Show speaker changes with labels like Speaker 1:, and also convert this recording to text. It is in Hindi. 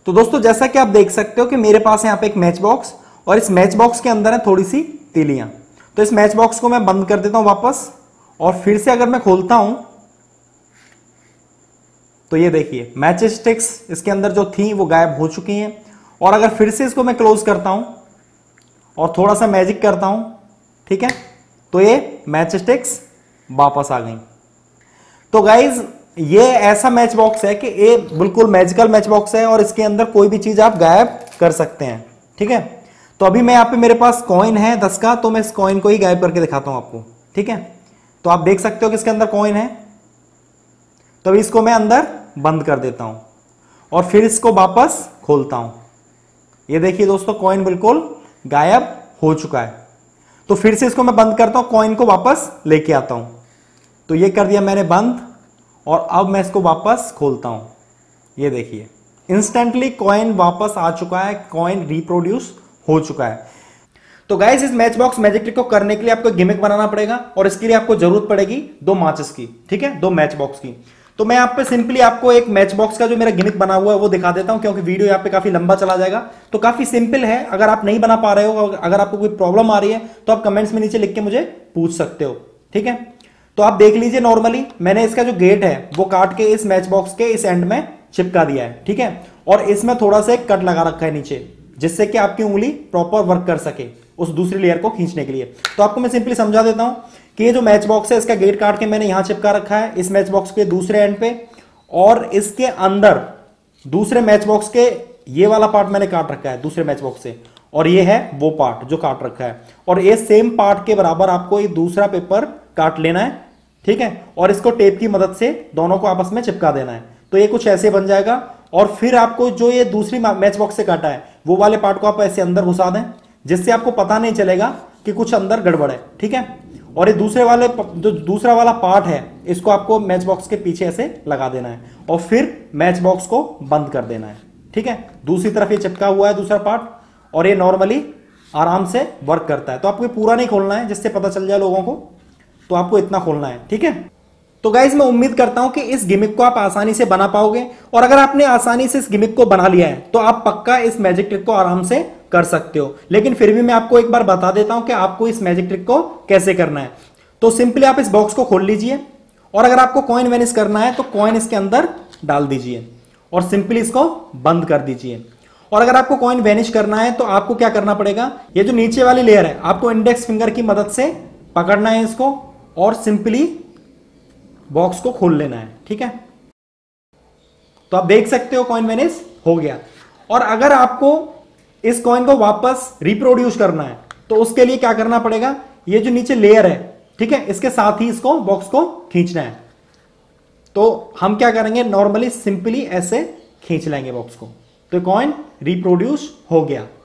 Speaker 1: तो दोस्तों जैसा कि आप देख सकते हो कि मेरे पास है यहाँ पे एक मैच बॉक्स और इस मैच बॉक्स के अंदर है थोड़ी सी तीलियां। तो इस मैच बॉक्स को मैं बंद कर देता हूं वापस और फिर से अगर मैं खोलता हूं तो ये देखिए मैच स्टिक्स इसके अंदर जो थी वो गायब हो चुकी हैं। और अगर फिर से इसको मैं क्लोज करता हूं और थोड़ा सा मैजिक करता हूं, ठीक है, तो ये मैच स्टिक्स वापस आ गई। तो गाइज ये ऐसा मैच बॉक्स है कि ये बिल्कुल मैजिकल मैच बॉक्स है और इसके अंदर कोई भी चीज आप गायब कर सकते हैं, ठीक है। तो अभी मैं यहाँ पे मेरे पास कॉइन है 10 का, तो मैं इस कॉइन को ही गायब करके दिखाता हूं आपको, ठीक है। तो आप देख सकते हो कि इसके अंदर कॉइन है, तो अभी इसको मैं अंदर बंद कर देता हूं और फिर इसको वापस खोलता हूं। ये देखिए दोस्तों कॉइन बिल्कुल गायब हो चुका है। तो फिर से इसको मैं बंद करता हूं, कॉइन को वापस लेके आता हूं। तो ये कर दिया मैंने बंद और अब मैं इसको वापस खोलता हूं। ये देखिए इंस्टेंटली कॉइन वापस आ चुका है, कॉइन रिप्रोड्यूस हो चुका है। तो गाइस इस मैच बॉक्स मैजिक ट्रिक को करने के लिए आपको गिमिक बनाना पड़ेगा और इसके लिए आपको जरूरत पड़ेगी 2 माचिस की, ठीक है, 2 मैच बॉक्स की। तो मैं यहाँ पे सिंपली आपको एक मैच बॉक्स का जो मेरा गिमिक बना हुआ है वो दिखा देता हूं, क्योंकि वीडियो यहाँ पे काफी लंबा चला जाएगा। तो काफी सिंपल है, अगर आप नहीं बना पा रहे हो, अगर आपको कोई प्रॉब्लम आ रही है तो आप कमेंट्स में नीचे लिख के मुझे पूछ सकते हो, ठीक है। तो आप देख लीजिए नॉर्मली मैंने इसका जो गेट है वो काट के इस मैच बॉक्स के इस एंड में चिपका दिया है, ठीक है। और इसमें थोड़ा सा एक कट लगा रखा है नीचे, जिससे कि आपकी उंगली प्रॉपर वर्क कर सके उस दूसरी लेयर को खींचने के लिए। तो आपको मैं सिंपली समझा देता हूं कि ये जो मैच बॉक्स है इसका गेट काट के मैंने यहां चिपका रखा है इस मैच बॉक्स के दूसरे एंड पे, और इसके अंदर दूसरे मैच बॉक्स के ये वाला पार्ट मैंने काट रखा है दूसरे मैच बॉक्स से, और ये है वो पार्ट जो काट रखा है। और ये सेम पार्ट के बराबर आपको ये दूसरा पेपर काट लेना है, ठीक है, और इसको टेप की मदद से दोनों को आपस में चिपका देना है। तो ये कुछ ऐसे बन जाएगा। और फिर आपको जो ये दूसरी मैच बॉक्स से काटा है वो वाले पार्ट को आप ऐसे अंदर घुसा दें, जिससे आपको पता नहीं चलेगा कि कुछ अंदर गड़बड़ है, ठीक है। और ये दूसरे वाले जो दूसरा वाला पार्ट है इसको आपको मैच बॉक्स के पीछे ऐसे लगा देना है और फिर मैच बॉक्स को बंद कर देना है, ठीक है। दूसरी तरफ ये चिपका हुआ है दूसरा पार्ट और ये नॉर्मली आराम से वर्क करता है। तो आपको पूरा नहीं खोलना है जिससे पता चल जाए लोगों को, तो आपको इतना खोलना है, ठीक है। तो गाइज मैं उम्मीद करता हूं कि इस गिमिक को आप आसानी से बना पाओगे, और अगर आपने आसानी से इस गिमिक को बना लिया है तो आप पक्का इस मैजिक ट्रिक को आराम से कर सकते हो। लेकिन फिर भी मैं आपको एक बार बता देता हूं कि आपको इस मैजिक ट्रिक को कैसे करना है। तो सिंपली आप इस बॉक्स को खोल लीजिए और अगर आपको कॉइन वेनिश करना है तो कॉइन इसके अंदर डाल दीजिए और सिंपली इसको बंद कर दीजिए। और अगर आपको कॉइन वेनिश करना है तो आपको क्या करना पड़ेगा, ये जो नीचे वाली लेयर है आपको इंडेक्स फिंगर की मदद से पकड़ना है इसको और सिंपली बॉक्स को खोल लेना है, ठीक है। तो आप देख सकते हो कॉइन वेनिश हो गया। और अगर आपको इस कॉइन को वापस रिप्रोड्यूस करना है तो उसके लिए क्या करना पड़ेगा, ये जो नीचे लेयर है, ठीक है, इसके साथ ही इसको बॉक्स को खींचना है। तो हम क्या करेंगे, नॉर्मली सिंपली ऐसे खींच लेंगे बॉक्स को, तो कॉइन रिप्रोड्यूस हो गया।